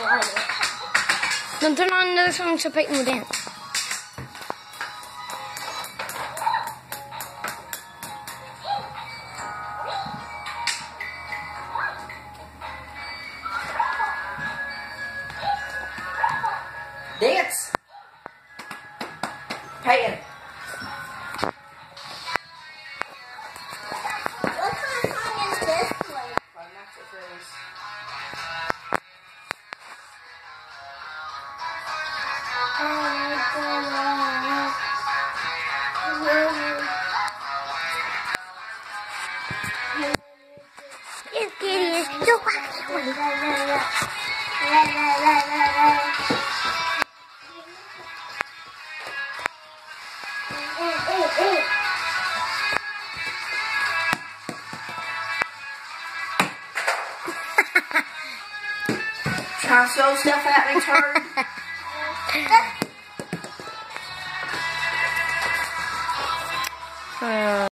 Don't turn on another song so Peyton will dance. Dance! Peyton! What kind of song is this like? Climactic Race. This kid is so Trying to throw stuff at me, turd.